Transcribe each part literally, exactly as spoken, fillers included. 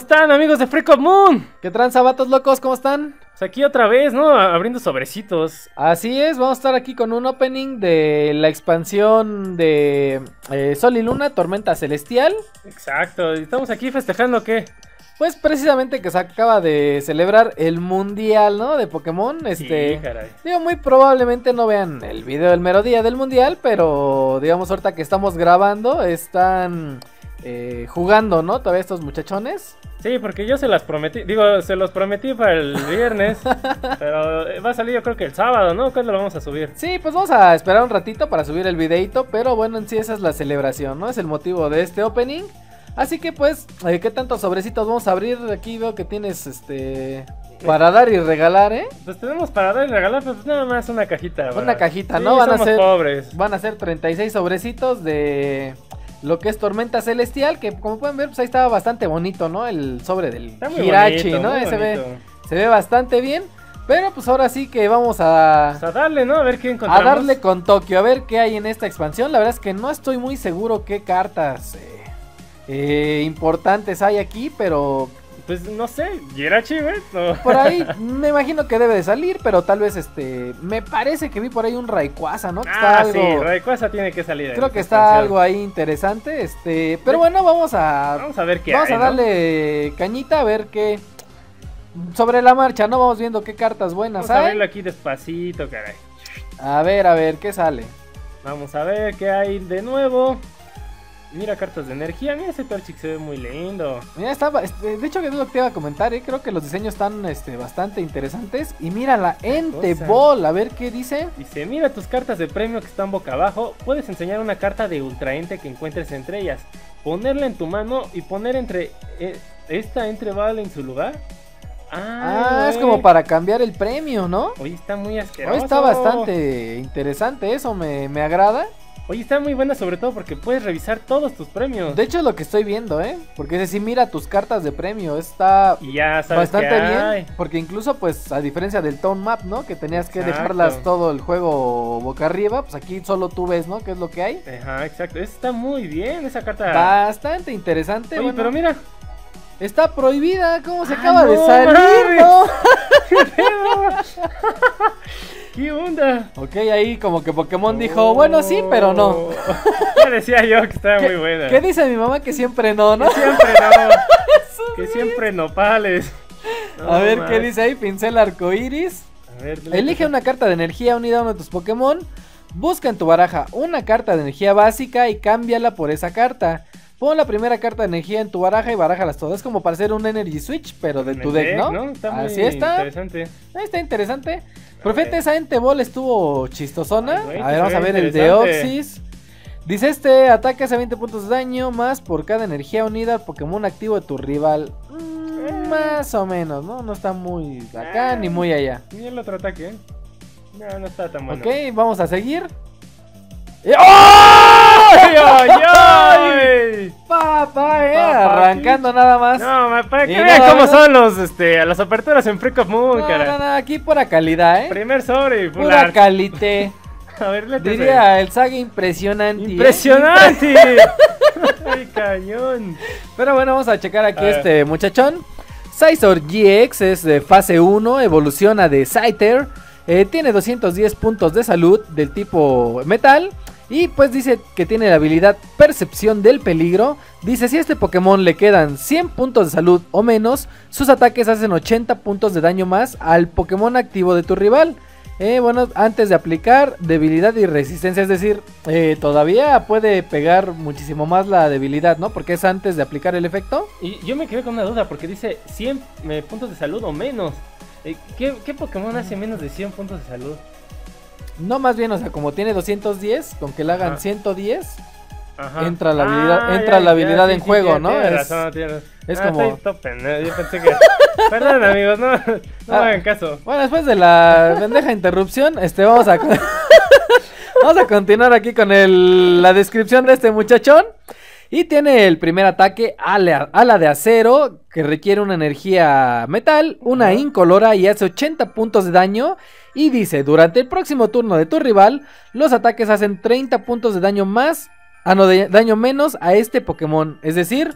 están, amigos de Freak of Moon? ¿Qué tranza, vatos locos? ¿Cómo están? Pues aquí otra vez, ¿no? Abriendo sobrecitos. Así es, vamos a estar aquí con un opening de la expansión de eh, Sol y Luna, Tormenta Celestial. Exacto, y estamos aquí festejando, ¿qué? Pues precisamente que se acaba de celebrar el mundial, ¿no? De Pokémon. Este, sí, caray. Digo, muy probablemente no vean el video del mero día del mundial, pero digamos ahorita que estamos grabando, están eh, jugando, ¿no? Todavía estos muchachones. Sí, porque yo se las prometí, digo, se los prometí para el viernes, pero va a salir yo creo que el sábado, ¿no? ¿Cuándo lo vamos a subir? Sí, pues vamos a esperar un ratito para subir el videito, pero bueno, en sí esa es la celebración, ¿no? Es el motivo de este opening. Así que pues, eh, ¿qué tantos sobrecitos vamos a abrir? Aquí veo que tienes, este, para dar y regalar, ¿eh? Pues tenemos para dar y regalar, pues nada más una cajita. Una ¿verdad? cajita, Sí, ¿no? Van a somos ser, pobres. van a ser treinta y seis sobrecitos de lo que es Tormenta Celestial, que como pueden ver, pues ahí estaba bastante bonito, ¿no? El sobre del Está muy Hirachi, bonito, ¿no? muy Se ve, bonito. se ve bastante bien. Pero pues ahora sí que vamos a... Pues a darle, ¿no? A ver qué A encontramos. darle con Tokio, a ver qué hay en esta expansión. La verdad es que no estoy muy seguro qué cartas eh, eh, importantes hay aquí, pero Pues no sé, Hirachi, güey. No. por ahí me imagino que debe de salir, pero tal vez este... Me parece que vi por ahí un Rayquaza, ¿no? Que está Ah, algo, sí, Rayquaza tiene que salir. creo en que esta está expansión. algo ahí interesante, este... Pero bueno, vamos a... Vamos a ver qué Vamos hay, a ¿no? darle cañita a ver qué... Sobre la marcha, ¿no? Vamos viendo qué cartas buenas Vamos a hay. verlo aquí despacito, caray. A ver, a ver, ¿qué sale? Vamos a ver qué hay de nuevo. Mira, cartas de energía. Mira, ese Torchic se ve muy lindo. Mira, estaba, este, de hecho que es lo que te iba a comentar, ¿eh? Creo que los diseños están este, bastante interesantes. Y mira la Ente cosa. Ball, a ver qué dice. Dice, mira tus cartas de premio que están boca abajo. Puedes enseñar una carta de Ultra Ente que encuentres entre ellas. Ponerla en tu mano y poner entre eh, esta Ente Ball en su lugar. Ah, Ay, es güey. como para cambiar el premio, ¿no? Oye, está muy asqueroso. Hoy está bastante interesante, eso me, me agrada. Oye, está muy buena sobre todo porque puedes revisar todos tus premios. De hecho es lo que estoy viendo, ¿eh? Porque es decir, mira tus cartas de premio, está Y ya sabes bastante qué bien. hay. Porque incluso pues a diferencia del Tone Map, ¿no? Que tenías que Exacto. dejarlas todo el juego boca arriba, pues aquí solo tú ves, ¿no? ¿Qué es lo que hay? Ajá, exacto. Esa está muy bien, esa carta. Bastante interesante. Oye, bueno. pero mira. Está prohibida, ¿cómo se Ah, acaba de no salir? mames. ¿No? ¿Qué pedo? ¿Qué onda? Ok, ahí como que Pokémon dijo, bueno, sí, pero no. Oh. Ya decía yo que estaba muy buena. ¿Qué dice mi mamá? Que siempre no, ¿no? Que siempre no. Que siempre nopales. No A ver, más. ¿qué dice ahí? Pincel arcoiris. A ver, dile Elige que- una carta de energía unida a uno de tus Pokémon. Busca en tu baraja una carta de energía básica y cámbiala por esa carta. Pon la primera carta de energía en tu baraja y barájalas todas. Es como para hacer un Energy Switch, pero de en tu el deck, ¿no? Está muy Así está. interesante. Ahí está interesante. Profeta, esa Ente Ball estuvo chistosona. Ay, güey, a ver, se vamos a ve ver el de interesante. Oxys. Dice este, ataque hace veinte puntos de daño más por cada energía unida al Pokémon activo de tu rival. Mm, Eh. Más o menos, ¿no? No está muy acá Eh. ni muy allá. Y el otro ataque, ¿eh? No, no está tan bueno. Ok, vamos a seguir. Y- ¡Oh! ¡Ay, ay, ay! Papá, eh, Papá, arrancando nada más. No, ma, para que Y vean nada cómo más. son los, este, las aperturas en Freak of Moon, No, cara. no, no, aquí pura calidad, eh. Primer sobre, full Pura art. calité. A ver, léete ese. Diría el saga impresionante. ¿eh? ¡Impresionante! ¡Ay, cañón! Pero bueno, vamos a checar aquí A ver. este muchachón. Scizor G X es de fase uno, evoluciona de Scyther. Eh, tiene doscientos diez puntos de salud del tipo metal. Y pues dice que tiene la habilidad Percepción del Peligro. Dice si a este Pokémon le quedan cien puntos de salud o menos, sus ataques hacen ochenta puntos de daño más al Pokémon activo de tu rival. Eh, bueno, antes de aplicar debilidad y resistencia, es decir, eh, todavía puede pegar muchísimo más la debilidad, ¿no? Porque es antes de aplicar el efecto. Y yo me quedé con una duda porque dice cien eh, puntos de salud o menos. Eh, ¿qué, ¿Qué Pokémon hace menos de cien puntos de salud? No, más bien, o sea, como tiene doscientos diez, con que le hagan Ajá. ciento diez, Ajá. Entra la habilidad- Ah, entra la habilidad en juego, tiene- ¿no? tiene Es- razón, tiene razón. es Ah, como- estoy todo pendejo, yo pensé que... Perdón, amigos, no, no Ah. me hagan caso. Bueno, después de la pendeja interrupción, este, vamos a... con- vamos a continuar aquí con el, la descripción de este muchachón. Y tiene el primer ataque, ala, ala de acero, que requiere una energía metal, una Ajá. incolora y hace ochenta puntos de daño. Y dice, durante el próximo turno de tu rival, los ataques hacen treinta puntos de daño más, ah no, de daño menos a este Pokémon. Es decir,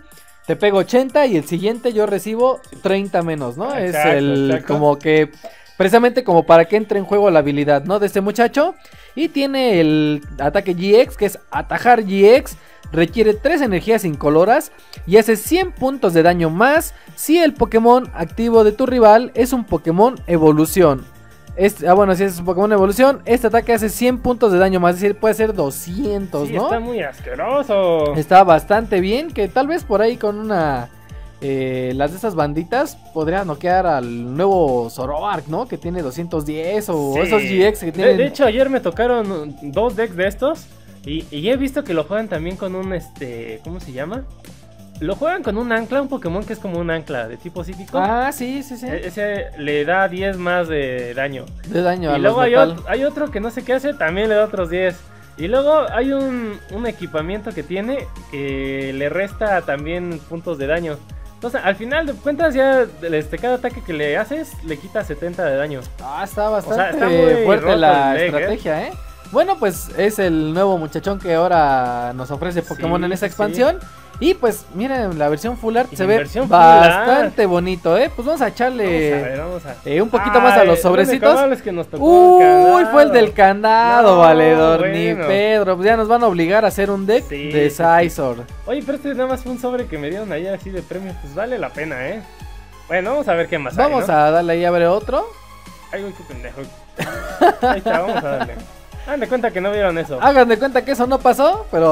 te pego ochenta y el siguiente yo recibo treinta menos, ¿no? Exacto, es el exacto. como que precisamente como para que entre en juego la habilidad, ¿no? De este muchacho. Y tiene el ataque G X, que es atajar G X. Requiere tres energías incoloras y hace cien puntos de daño más si el Pokémon activo de tu rival es un Pokémon evolución. Este, ah, bueno, si es un Pokémon evolución, este ataque hace cien puntos de daño más, es decir, puede ser doscientos, Sí, ¿no? está muy asqueroso. Está bastante bien, que tal vez por ahí con una... Eh, las de esas banditas podrían noquear al nuevo Zoroark, ¿no? Que tiene doscientos diez o Sí. esos G X que De, tienen... de hecho, ayer me tocaron dos decks de estos. Y, y he visto que lo juegan también con un, este, ¿cómo se llama? Lo juegan con un ancla, un Pokémon que es como un ancla de tipo psíquico. Ah, sí, sí, sí. E- Ese le da diez más de daño. De daño a Y los luego hay, metal. ot- hay otro que no sé qué hace, también le da otros diez. Y luego hay un, un equipamiento que tiene que le resta también puntos de daño. Entonces, al final de cuentas, ya este, cada ataque que le haces le quita setenta de daño. Ah, está bastante sea, está muy fuerte roto la el deck, estrategia, ¿eh? Bueno, pues es el nuevo muchachón que ahora nos ofrece Pokémon Sí, en esta sí, expansión. Y pues miren, la versión Full Art Y se en ve versión Full bastante bonito, ¿eh? Pues vamos a Vamos a echarle ver, vamos a... eh, un poquito más a Ay, los sobrecitos. ¿dónde es que nos tocó Uy, el candado? fue el del candado, No, valedor, bueno. ni Pedro. Pues ya nos van a obligar a hacer un deck Sí, de sí, sí. Scizor. Oye, pero este nada más fue un sobre que me dieron ayer así de premios. Pues vale la pena, ¿eh? Bueno, vamos a ver qué más Vamos hay, ¿no? a darle ahí a ver otro. Ay, güey, qué pendejo. Ahí está, vamos a darle. Hagan de cuenta que no vieron eso. Hagan de cuenta que eso no pasó, pero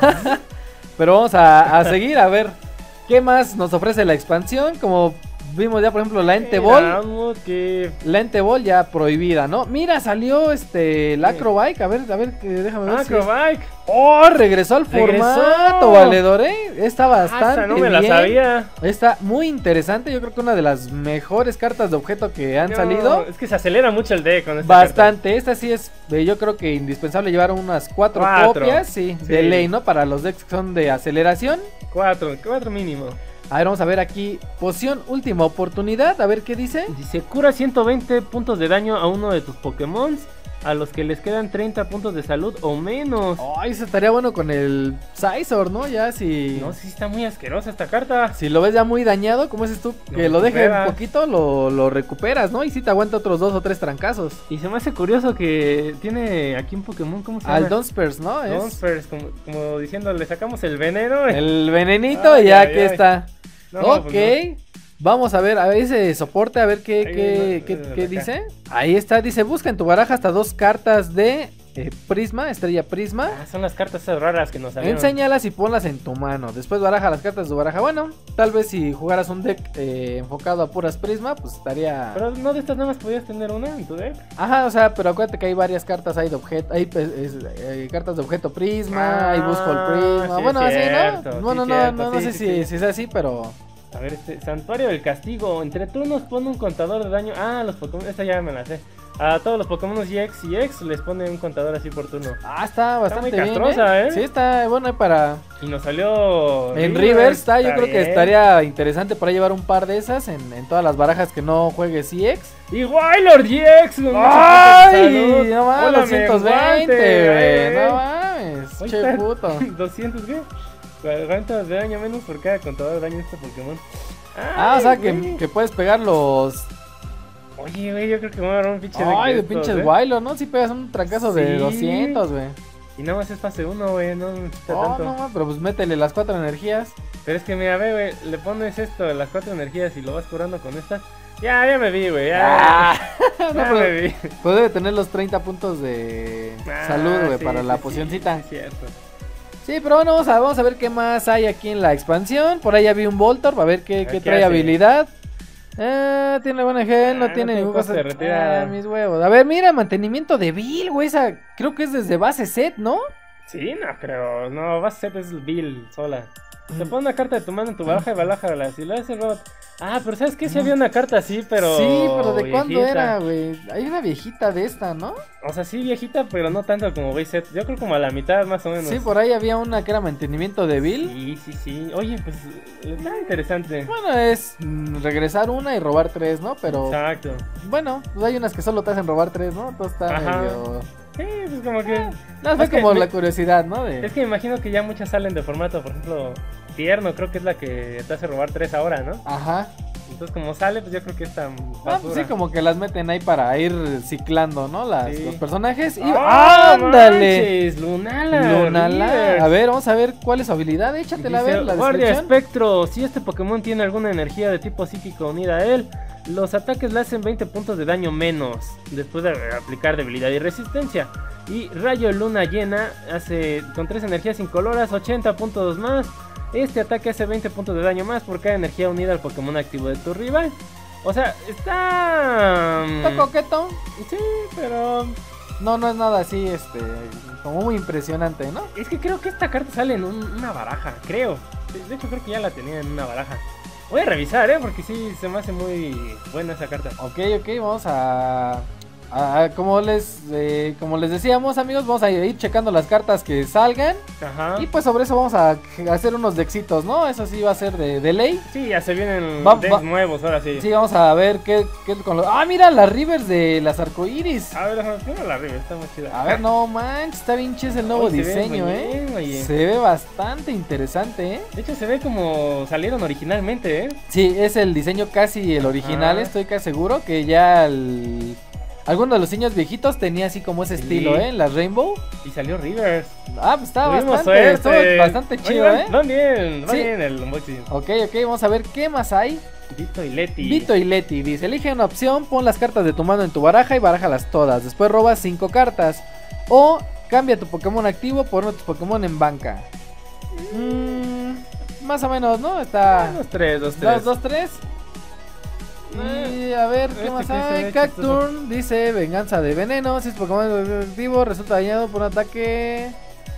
pero vamos a, a seguir a ver qué más nos ofrece la expansión. Como vimos ya, por ejemplo, la Entei Ball. Miramos que... La Entei Ball ya prohibida, ¿no? Mira, salió este el Acrobike. A ver, a ver, que déjame ver. si es- Acrobike. Oh, regresó al Regresó. formato, valedor, ¿eh? Está Ah, bastante esa no me la bien. sabía. Está muy interesante. Yo creo que una de las mejores cartas de objeto que han No, salido. Es que se acelera mucho el deck con esta Bastante, esta sí es, eh, yo creo que indispensable llevar unas cuatro, Cuatro. copias, sí, Sí. de ley, ¿no? Para los decks que son de aceleración. carta. Cuatro, cuatro mínimo. A ver, vamos a ver aquí, poción última oportunidad, a ver qué dice. Dice, cura ciento veinte puntos de daño a uno de tus Pokémon a los que les quedan treinta puntos de salud o menos. Ay, eso estaría bueno con el Scizor, ¿no? Ya si, No, sí está muy asquerosa esta carta. si lo ves ya muy dañado, como dices tú, Lo que lo deje un recuperas. poquito, lo, lo recuperas, ¿no? Y si te aguanta otros dos o tres trancazos. Y se me hace curioso que tiene aquí un Pokémon, ¿cómo se llama? Al Dunsparce, ¿no? Es Dunsparce, como, como diciendo, le sacamos el veneno. el venenito Ay, y ya ay, aquí ay. está. No, Ok, pues vamos a ver, a ver ese soporte, a ver qué, Ahí qué, viene, qué, desde qué acá. dice. Ahí está, dice, busca en tu baraja hasta dos cartas de eh, Prisma, Estrella Prisma. no. Ah, son las cartas esas raras que nos salieron. Enséñalas y ponlas en tu mano. Después baraja las cartas de tu baraja. Bueno, tal vez si jugaras un deck eh, enfocado a puras Prisma, pues estaría... Pero no de estas nada más podías tener una en tu deck. Ajá, o sea, pero acuérdate que hay varias cartas ahí de objeto, hay pues, es, eh, cartas de objeto Prisma, hay Busco el Ah, Prisma. sí, bueno, es así, cierto, ¿no? sí, Bueno, no, cierto, no, no sí, sé sí, si, sí. si es así, pero... A ver, este Santuario del Castigo. Entre turnos pone un contador de daño. Ah, los Pokémon. Esta ya me la sé. A todos los Pokémon G X y X les pone un contador así por turno. Ah, está bastante muy bien, castrosa, ¿eh? Sí, está bueno ahí para... Y nos salió. En Rivers está, yo creo que bien. estaría interesante para llevar un par de esas en, en todas las barajas que no juegue C X. Y Wailord G X. con mucho ¡Ay! punto de salud. No mames, Hola, doscientos veinte, menguante, güey. ay, No mames, Ahí che está. puto. ¿doscientos qué? cuarenta de daño menos por cada contador de daño de este Pokémon. Ah, o sea Ay, que, güey. que puedes pegar los... Oye, güey, yo creo que me voy a dar un pinche Ay, de estos, pinches ¿eh? Wailord, ¿no? Si pegas un trancazo de Sí. doscientos, güey. Y nada más es fase uno, güey, no necesita Oh, tanto. no, mames, pero pues métele las cuatro energías. Pero es que mira, ve, güey, le pones esto de las cuatro energías y lo vas curando con estas. Ya, ya me vi, güey, ya. Ah, ya no, me pero vi. pues debe tener los treinta puntos de Ah, salud, güey, sí, para sí, la sí, pocioncita. sí, cierto. Sí, pero bueno, vamos a, vamos a ver qué más hay aquí en la expansión. Por ahí ya vi un Voltorb, a ver qué, Ah, qué ¿qué trae hace? habilidad. Ah, tiene buena gel, no Ah, tiene no ningún tiene cosa. coste de retirada. Ah, mis huevos. A ver, mira, mantenimiento de Bill, güey. Esa creo que es desde base set, ¿no? Sí, no creo. No, vas a ser es Bill sola. Te Mm. pone una carta de tu mano en tu baraja y baraja si lo hace robot. Ah, pero ¿sabes qué? Sí había una carta así, pero. Sí, pero ¿de cuándo viejita. era, güey? Hay una viejita de esta, ¿no? O sea, sí, viejita, pero no tanto como base set. Yo creo como a la mitad más o menos. Sí, por ahí había una que era mantenimiento de Bill. Sí, sí, sí. Oye, pues está interesante. Bueno, es mm, regresar una y robar tres, ¿no? Pero Exacto. bueno, pues hay unas que solo te hacen robar tres, ¿no? Entonces está Ajá. medio... Sí, pues como que. No, fue Es que como me- la curiosidad, ¿no? De... Es que me imagino que ya muchas salen de formato. Por ejemplo, tierno, creo que es la que te hace robar tres ahora, ¿no? Ajá. Entonces como sale, pues yo creo que es tan Ah, pues sí, como que las meten ahí para ir ciclando, ¿no? Las, Sí. Los personajes. Y ¡Ah, ¡ándale! manches! Lunala. Lunala. Rivers. A ver, vamos a ver cuál es su habilidad. Échatela a Dice, ver, la Guardia descripción. Espectro, si este Pokémon tiene alguna energía de tipo psíquico unida a él, los ataques le hacen veinte puntos de daño menos, después de aplicar debilidad y resistencia. Y Rayo Luna Llena hace con tres energías incoloras, ochenta puntos más. Este ataque hace veinte puntos de daño más por cada energía unida al Pokémon activo de tu rival. O sea, está... Está coqueto. Sí, pero... No, no es nada así, este, como muy impresionante, ¿no? Es que creo que esta carta sale en un- una baraja, creo. De hecho, creo que ya la tenía en una baraja. Voy a revisar, ¿eh? Porque sí, se me hace muy buena esa carta. Ok, ok, vamos a... a- a- como les eh, como les decíamos, amigos, vamos a ir checando las cartas que salgan. Ajá. Y pues sobre eso vamos a hacer unos dexitos, ¿no? Eso sí va a ser de, de ley. Sí, ya se vienen Va- decks va- nuevos, ahora sí. Sí, vamos a ver qué, qué con los... Ah, mira, las Rivers de las arcoíris. A ver, déjame primero la arriba, está muy chida. A ver, no manches, está bien chido el nuevo Ay, se ve diseño, muy ¿eh? bien, oye. Se ve bastante interesante, ¿eh? De hecho, se ve como salieron originalmente, ¿eh? Sí, es el diseño casi el original, Ajá. estoy casi seguro que ya el... alguno de los diseños viejitos tenía así como ese Sí. estilo, ¿eh? Las Rainbow. Y salió Rivers. Ah, pues está Tuvimos bastante, estuvo suerte. bastante Oye, chido, van- ¿eh? Van bien, van Sí. bien el unboxing. Ok, ok, vamos a ver qué más hay. Vito y Leti. Vito y Leti dice, elige una opción, pon las cartas de tu mano en tu baraja y barájalas todas. Después robas cinco cartas. O cambia tu Pokémon activo por uno de tus Pokémon en banca. Mm, más o menos, ¿no? Está... Dos, tres, dos, tres. Dos, dos, tres. Y a ver, ¿qué Este más que se hay? ve Cacturn dice venganza de veneno. Si es Pokémon activo, resulta dañado por un ataque.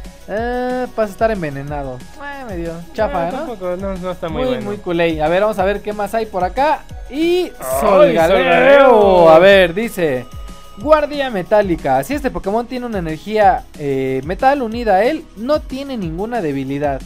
Eh, pasa a estar envenenado. Eh, medio chafa, Ah, ¿no? tampoco, no, no está muy, Muy, bueno. muy culé. A ver, vamos a ver qué más hay por acá. Y ¡Ay, Solgaleo. Solgaleo! A ver, dice Guardia Metálica. Si este Pokémon tiene una energía eh, metal unida a él, no tiene ninguna debilidad.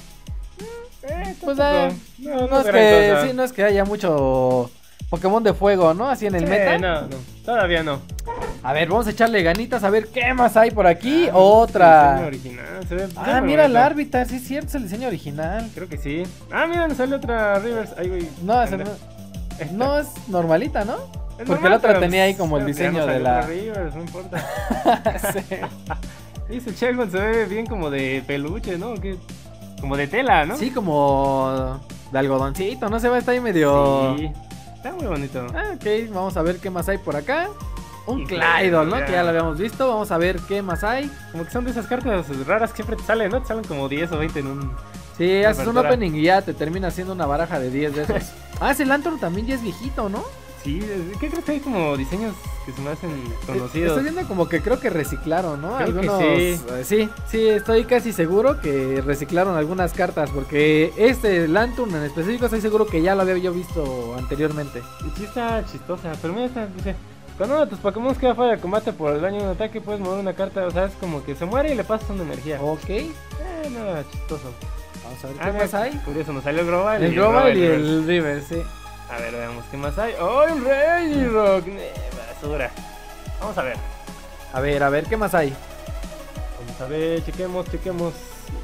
Eh, Pues tampoco. eh, no, no, no es gran que, cosa. sí, no es que haya mucho Pokémon de fuego, ¿no? Así en el Sí, meta. no, no, todavía no. A ver, vamos a echarle ganitas a ver qué más hay por aquí. Ah, el Otra. diseño original, se ve- se Ah, ve mira bonito. el árbitro, sí es cierto, es el diseño original. Creo que sí. Ah, mira, nos sale otra Rivers. Ay, güey. No, esa Anda. no, Esta. no es normalita, ¿no? Es porque normal, la otra pero, tenía ahí pues, como el pero ya diseño nos de salió la- otra Rivers, no importa. Sí. Dice Chegon, se ve bien como de peluche, ¿no? ¿Qué? Como de tela, ¿no? Sí, como de algodoncito, no se va, está ahí medio... Sí. Está muy bonito. Ah, ok, vamos a ver qué más hay por acá. Un Y Claydol, ¿no? ya. Que ya lo habíamos visto. Vamos a ver qué más hay. Como que son de esas cartas raras que siempre te salen, ¿no? Te salen como diez o veinte en un... Sí, Una haces un apertura. opening y ya te termina haciendo una baraja de diez de esos. Ah, ese Lantern también ya es viejito, ¿no? Sí, ¿qué crees que hay como diseños que se me hacen conocidos? Estoy viendo como que creo que reciclaron, ¿no? Creo que Algunos... sí. eh, sí, sí, estoy casi seguro que reciclaron algunas cartas. Porque este Lantern en específico estoy seguro que ya lo había yo visto anteriormente. Y sí está chistosa, pero mira esta, dice... Cuando uno de tus Pokémon queda fuera de combate por el daño de un ataque, puedes mover una carta, o sea, es como que se muere y le pasas una energía. Ok, Eh, nada chistoso. vamos a ver Ah, qué mira, más hay. Curioso, nos salió el Global. El Global y River. el River, sí. A ver, veamos qué más hay. ¡Oh, un Regirock! Eh, basura. Vamos a ver. A ver, a ver, ¿qué más hay? Vamos a ver, chequemos, chequemos.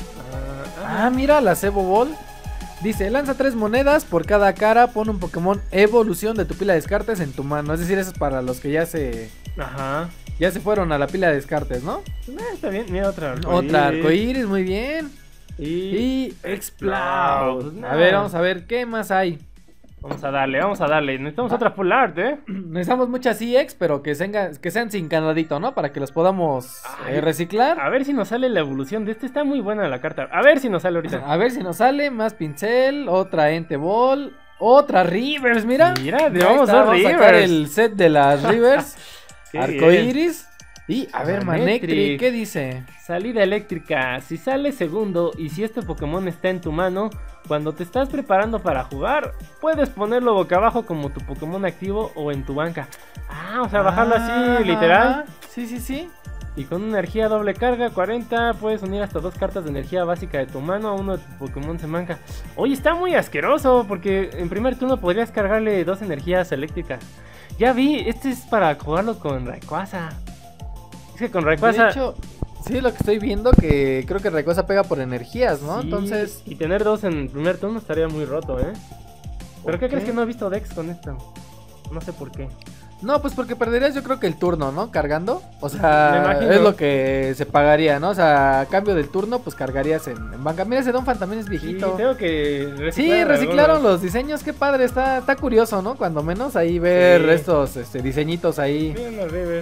Ah, Ah, mira, la Cebo Ball. Dice, lanza tres monedas por cada cara, pon un Pokémon evolución de tu pila de descartes en tu mano. Es decir, eso es para los que ya se ajá. ya se fueron a la pila de descartes, ¿no? Ah, está bien, mira otra. Otra arcoíris, muy bien. Y... Y Explode. Explode. A ver, vamos a ver qué más hay. Vamos a darle, vamos a darle. Necesitamos otra full art, ¿eh? Necesitamos muchas E X, pero que, tenga- que sean sin candadito, ¿no? Para que los podamos Ay. eh, reciclar. A ver si nos sale la evolución de este. Está muy buena la carta. A ver si nos sale ahorita. A ver si nos sale más pincel, otra Ente Ball, otra Rivers, mira. Mira, Ahí llevamos está, dos vamos a sacar Rivers. el set de las Rivers, Qué arcoiris. Y a ver, Manectric. Manectric, ¿qué dice? Salida eléctrica. Si sale segundo y si este Pokémon está en tu mano, cuando te estás preparando para jugar, puedes ponerlo boca abajo como tu Pokémon activo o en tu banca. Ah, o sea, bajarlo Ah, así, literal. Sí, sí, sí. Y con una energía doble carga, cuarenta, puedes unir hasta dos cartas de energía básica de tu mano a uno de tu Pokémon en banca. Oye, está muy asqueroso, porque en primer turno podrías cargarle dos energías eléctricas. Ya vi, este es para jugarlo con Rayquaza. Es que con Rayquaza... De hecho, Sí, lo que estoy viendo que creo que Rayquaza pega por energías, ¿no? Sí, Entonces... Y tener dos en el primer turno estaría muy roto, ¿eh? ¿Pero qué Ok. crees que no he visto Dex con esto? No sé por qué. No, pues porque perderías yo creo que el turno, ¿no? Cargando. O sea, Me imagino. es lo que se pagaría, ¿no? O sea, a cambio del turno, pues cargarías en, en banca. Mira, ese Donphan también es Sí, viejito. tengo que reciclar Sí, reciclaron algunos. los diseños, qué padre, está, está curioso, ¿no? Cuando menos ahí ver Sí. estos este, diseñitos ahí, Miren los Rivers.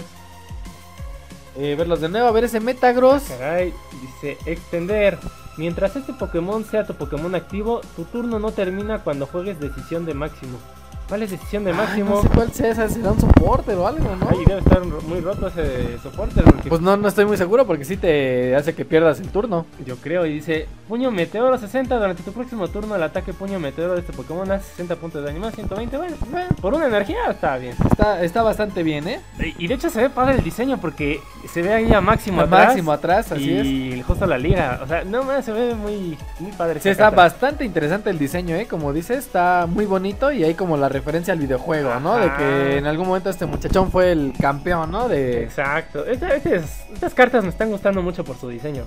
eh, verlos de nuevo, a ver ese Metagross. Caray, dice extender. Mientras este Pokémon sea tu Pokémon activo, tu turno no termina cuando juegues decisión de máximo. ¿Cuál es decisión de Ay, máximo? no sé cuál sea esa, será un soporte o algo, ¿no? Ay, debe estar muy roto ese soporte porque Pues no, no estoy muy seguro porque sí te hace que pierdas el turno. yo creo. Y dice, puño meteoro sesenta, durante tu próximo turno el ataque puño meteoro de este Pokémon hace sesenta puntos de daño más, ciento veinte, bueno, bueno, por una energía está bien. Está, está bastante bien, ¿eh? Y de hecho se ve padre el diseño porque se ve ahí a máximo Al atrás. máximo atrás, así es. Y justo la liga, o sea, no más se ve muy, muy padre. Sí, esa está carta. bastante interesante el diseño, ¿eh? Como dices, está muy bonito y hay como la referencia al videojuego, ¿no? De Ajá. que en algún momento este muchachón fue el campeón, ¿no? De... Exacto. Esta- este es- estas cartas me están gustando mucho por su diseño.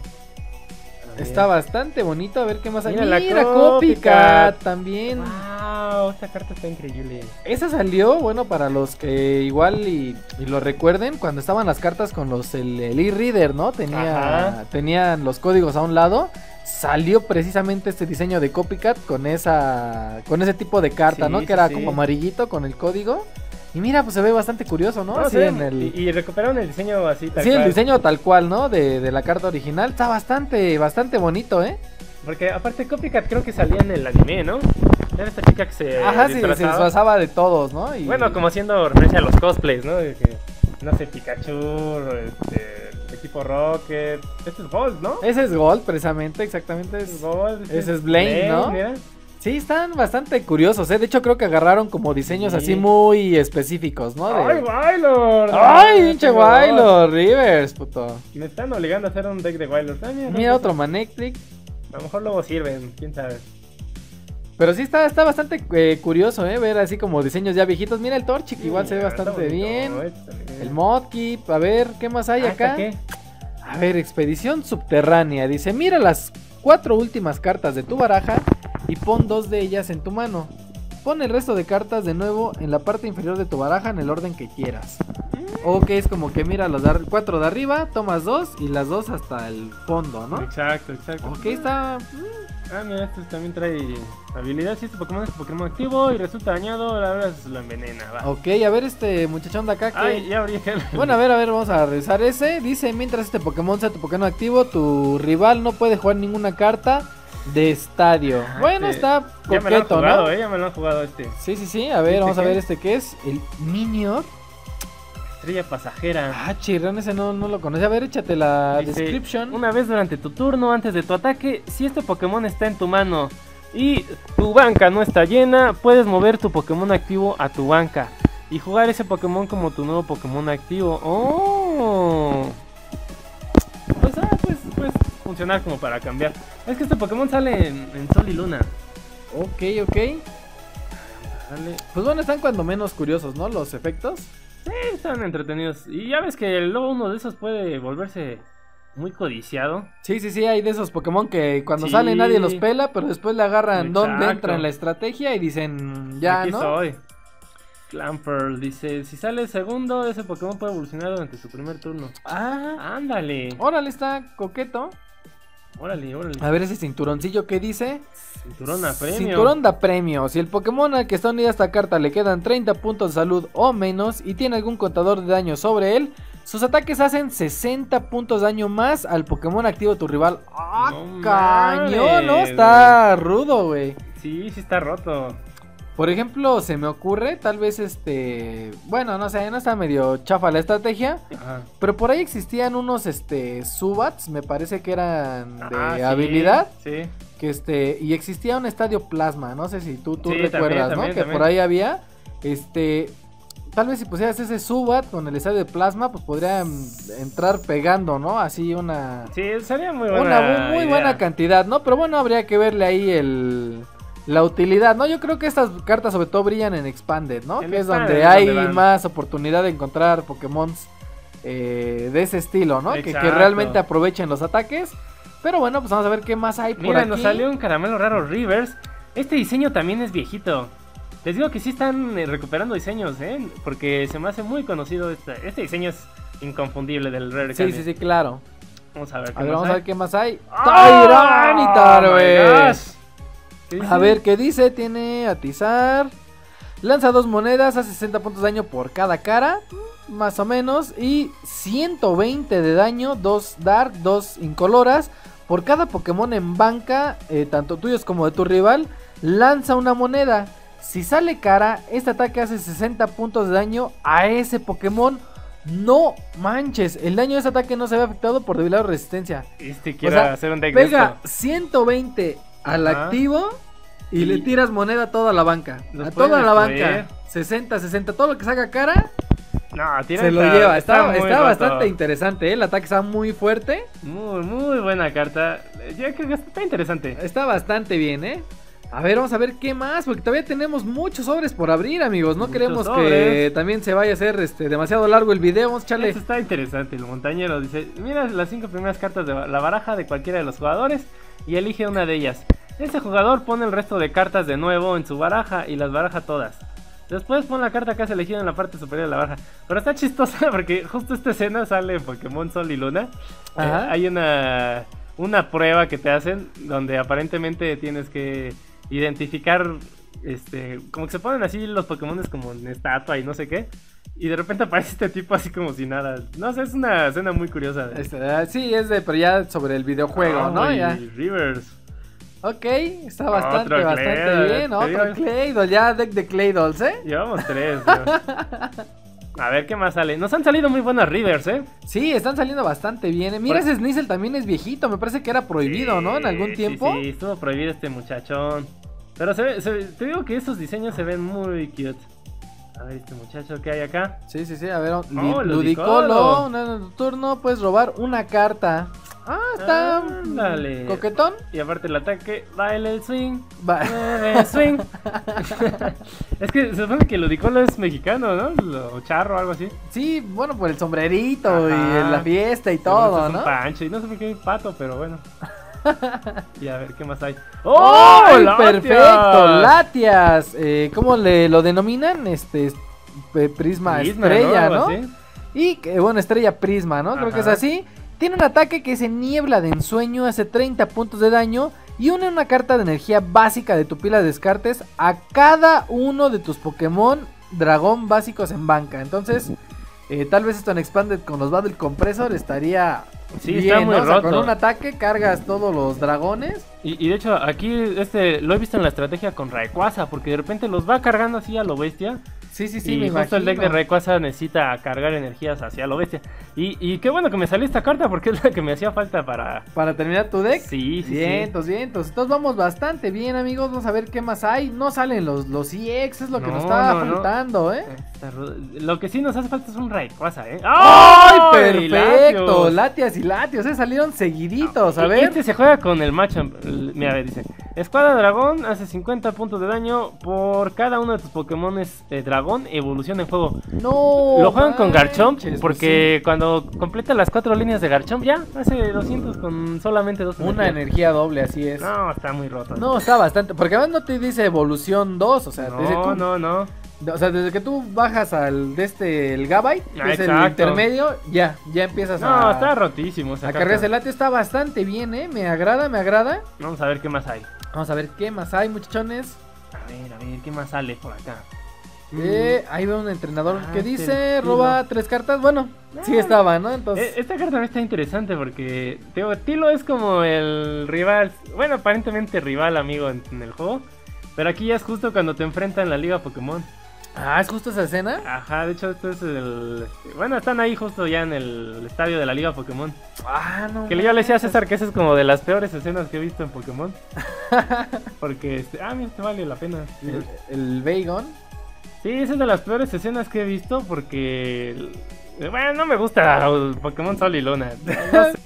A ver. Está bastante bonito, a ver qué más hay. Mira la Mira, Copycat. Copycat también. Wow, esta carta está increíble. Esa salió, bueno, para los que igual y, y lo recuerden, cuando estaban las cartas con los el, el e-reader, ¿no? Tenía, Ajá. tenían los códigos a un lado. Salió precisamente este diseño de Copycat con esa con ese tipo de carta, Sí, ¿no? Que sí, era sí. como amarillito con el código. Y mira, pues se ve bastante curioso, ¿no? No, Así se ve- en el... y, y recuperaron el diseño así tal Sí, el cual. diseño tal cual, ¿no? De, de la carta original. Está bastante, bastante bonito, ¿eh? Porque aparte Copycat creo que salía en el anime, ¿no? Era esta chica que se Ajá, sí, se disfrazaba. disfrazaba de todos, ¿no? Y... Bueno, como haciendo referencia a los cosplays, ¿no? De que, no sé, Pikachu, este, el equipo Rocket. Este es Gold, ¿no? Ese es Gold, precisamente, exactamente. Este Es... es Gold. este ese es Blaine, ¿no? Mira. Sí, están bastante curiosos, ¿eh? De hecho, creo que agarraron como diseños Sí. así muy específicos, ¿no? De... ¡Ay, Wailord! ¡Ay, pinche tengo dos. Wailord! Rivers, puto. Me están obligando a hacer un deck de Wailord. Ah, mira, Mira no, otro Manectric. A lo mejor luego sirven, quién sabe. Pero sí está, está bastante eh, curioso, ¿eh? Ver así como diseños ya viejitos. Mira el Torchic, igual se ve Mira, está bastante bonito, bien. este también. El Modkip, a ver, ¿qué más hay Ah, ¿esta acá? qué? A ver, expedición subterránea. Dice, mira las cuatro últimas cartas de tu baraja y pon dos de ellas en tu mano. Pon el resto de cartas de nuevo en la parte inferior de tu baraja en el orden que quieras. O que es como que mira los de ar- cuatro de arriba, tomas dos y las dos hasta el fondo, ¿no? Exacto, exacto. Ok, está... Ah, mira, este también trae habilidad. Si este Pokémon es Pokémon activo y resulta dañado, la verdad se lo envenena. Va. Ok, a ver este muchachón de acá que... Ay, ya abrí el... Bueno, a ver, a ver, vamos a revisar ese. Dice, mientras este Pokémon sea tu Pokémon activo, tu rival no puede jugar ninguna carta de estadio. Ah, Bueno, este, está Ya me lo han coqueto, jugado, ¿no? eh, ya me lo han jugado este. Sí, sí, sí. A ver, ¿Este vamos a qué? ver este que es. El Minior. Estrella pasajera. Ah, chirrón, ese no, no lo conoce. A ver, échate la Dice, description. una vez durante tu turno, antes de tu ataque, si este Pokémon está en tu mano y tu banca no está llena, puedes mover tu Pokémon activo a tu banca y jugar ese Pokémon como tu nuevo Pokémon activo. ¡Oh! Pues, ah, pues, pues funcionar como para cambiar. Es que este Pokémon sale en, en Sol y Luna. Ok, ok. Sale- Pues bueno, están cuando menos curiosos, ¿no? Los efectos. Sí, están entretenidos. Y ya ves que luego uno de esos puede volverse muy codiciado. Sí, sí, sí, hay de esos Pokémon que cuando Sí. salen nadie los pela, pero después le agarran dónde Exacto. entra en la estrategia y dicen, ya, Aquí ¿no? soy. Clamper dice, si sale segundo, ese Pokémon puede evolucionar durante su primer turno. Ah, Ándale. órale, está coqueto. Órale, órale. A ver ese cinturoncillo, ¿qué dice? Cinturón a premio. Cinturón da premio. Si el Pokémon al que está unida esta carta le quedan treinta puntos de salud o menos y tiene algún contador de daño sobre él, sus ataques hacen sesenta puntos de daño más al Pokémon activo de tu rival. ¡Ah, No cañón! ¿No? mames, Está rudo, güey. Sí, sí está roto. Por ejemplo, se me ocurre, tal vez este... Bueno, no sé, no está medio chafa la estrategia. Ajá. Pero por ahí existían unos, este, Subats, me parece que eran de Ah, sí, habilidad. Sí. Que este, y existía un estadio plasma, no sé si tú, tú Sí, recuerdas, también, ¿no? también, Que también. por ahí había, este, tal vez si pusieras ese Subat con el estadio de plasma, pues podría mm, entrar pegando, ¿no? Así una, Sí, sería muy buena. una bu- muy idea. buena cantidad, ¿no? Pero bueno, habría que verle ahí el, la utilidad, ¿no? Yo creo que estas cartas sobre todo brillan en Expanded, ¿no? En Que es Expanded donde es hay donde van. más oportunidad de encontrar Pokémon eh, de ese estilo, ¿no? Que, que Exacto. realmente aprovechen los ataques. Pero bueno, pues vamos a ver qué más hay por Mira, aquí. nos salió un caramelo raro Rivers. Este diseño también es viejito. Les digo que sí están eh, recuperando diseños, ¿eh? Porque se me hace muy conocido. Este, este diseño es inconfundible del Rare Sí, Candy. sí, sí, claro. Vamos a ver qué A ver, más vamos hay. a ver qué más hay. ¡Oh, Tyranitar, my güey. gosh! ¿Qué dice? A ver, ¿qué dice? Tiene atizar. Lanza dos monedas, hace sesenta puntos de daño por cada cara, más o menos. Y ciento veinte de daño, dos Dark, dos Incoloras. Por cada Pokémon en banca, eh, tanto tuyos como de tu rival, lanza una moneda. Si sale cara, este ataque hace sesenta puntos de daño a ese Pokémon. No manches, el daño de ese ataque no se ve afectado por debilidad o resistencia. Este O quiere sea, hacer un deck de pega esto. ciento veinte al Ajá. activo y, Y- le tiras moneda a toda la banca. Lo A puede toda la destruir. banca. sesenta, sesenta, todo lo que saca cara No, tira se lo esta- lleva. Está, muy está roto. bastante interesante, ¿eh? El ataque está muy fuerte. Muy, muy buena carta. Yo creo que está interesante. Está bastante bien, ¿eh? A ver, vamos a ver qué más, porque todavía tenemos muchos sobres por abrir, amigos. No Muchos queremos que sobres. también se vaya a hacer este demasiado largo el video. Vamos a echarle. Esto está interesante. El montañero dice: mira las cinco primeras cartas de la baraja de cualquiera de los jugadores y elige una de ellas. Este jugador pone el resto de cartas de nuevo en su baraja y las baraja todas. Después pon la carta que has elegido en la parte superior de la baraja. Pero está chistosa porque justo esta escena sale en Pokémon Sol y Luna. Eh, Ajá. hay una, una prueba que te hacen donde aparentemente tienes que identificar, este, como que se ponen así los Pokémon como en estatua y no sé qué. Y de repente aparece este tipo así como si nada. No sé, es una escena muy curiosa. Este, ah, sí, es de, pero ya sobre el videojuego, Ah, ¿no? y Ya. Rivers. Ok, está bastante, Otro bastante Claydol, bien. te Otro digo. Claydol, ya deck de Claydolls, ¿eh? Llevamos tres. Pero... A ver qué más sale. Nos han salido muy buenas Rivers, ¿eh? Sí, están saliendo bastante bien. ¿eh? Mira, Por- ese Sneasel también es viejito. Me parece que era prohibido, ¿no? En algún Sí, tiempo. Sí, sí, estuvo prohibido este muchachón. Pero se ve, se ve- te digo que esos diseños se ven muy cute. A ver, este muchacho que hay acá. Sí, sí, sí. A ver, Oh, Ludicolo. Ludicolo. En tu turno puedes robar una carta. Ah, está mm, Ándale. coquetón. Y aparte el ataque, baile el swing. Va. Baile el swing. Es que se supone que Ludicolo es mexicano, ¿no? O charro o algo así. Sí, bueno, por el sombrerito Ajá. y en la fiesta y Según esto todo, es un ¿no? Pancho, y no sé por qué pato, pero bueno. Y a ver, ¿qué más hay? ¡Oh! ¡Latias! Perfecto, Latias. Eh, ¿Cómo le lo denominan? Este es- eh, prisma, Prisma, estrella, Algo ¿no? así. Y que, bueno, estrella prisma, ¿no? Creo que es Ajá. así. Tiene un ataque que es en niebla de ensueño, hace treinta puntos de daño y une una carta de energía básica de tu pila de descartes a cada uno de tus Pokémon dragón básicos en banca. Entonces, eh, tal vez esto en Expanded con los Battle Compressor estaría Sí, bien, está muy ¿no? O sea, roto. con un ataque cargas todos los dragones. Y, y de hecho, aquí este lo he visto en la estrategia con Rayquaza, porque de repente los va cargando así a lo bestia. Sí, sí, sí, y me justo el deck de imagino. Rayquaza necesita cargar energías hacia lo bestia. Y, y qué bueno que me salió esta carta, porque es la que me hacía falta para... Para terminar tu deck. Sí, sí, Vientos, vientos. Entonces vamos bastante bien, amigos. Vamos a ver qué más hay. No salen los, los E X, es lo que No, nos está no, no. faltando, ¿eh? Está ru- Lo que sí nos hace falta es un Rayquaza, ¿eh? ¡Ay, ¡Ay, perfecto! Latios! Latias y Latios, ¿eh? Salieron seguiditos, a Y- ver. Este se juega con el matchup. el- Mira, a ver, dice: Escuadra Dragón hace cincuenta puntos de daño por cada uno de tus Pokémon eh, Dragón evolución en juego. No. Lo juegan con Garchomp manches, pues porque cuando completa las cuatro líneas de Garchomp ya hace doscientos con solamente dos. sí. Una energía doble, así es. No. No, está muy roto. está bastante. Porque además no te dice evolución dos, o sea, te dice no, tú- no, no. O sea, desde que tú bajas al de este, el Gabite, que Ah, es el exacto. intermedio, ya, ya empiezas No, a. está rotísimo. esa A carta. cargar el Latio está bastante bien, ¿eh? Me agrada, me agrada. Vamos a ver qué más hay. Vamos a ver qué más hay, muchachones. A ver, a ver, qué más sale por acá. Eh, ahí veo un entrenador Ah, que este dice Tilo. roba tres cartas. Bueno, sí Ah. estaba, ¿no? Entonces, Eh, Esta carta también está interesante porque te digo, Tilo es como el rival, bueno, aparentemente rival amigo en, en el juego, pero aquí ya es justo cuando te enfrentan en la liga Pokémon. ah, es justo esa escena. Ajá, de hecho esto es el... este, bueno, están ahí justo ya en el estadio de la liga Pokémon. Ah, no. Que yo le decía a César que esa es como de las peores escenas que he visto en Pokémon. Porque, este, ah, mira, este vale la pena. El, el Bagon. Sí, esa es de las peores escenas que he visto porque... Bueno, no me gusta el Pokémon Sol y Luna. No sé,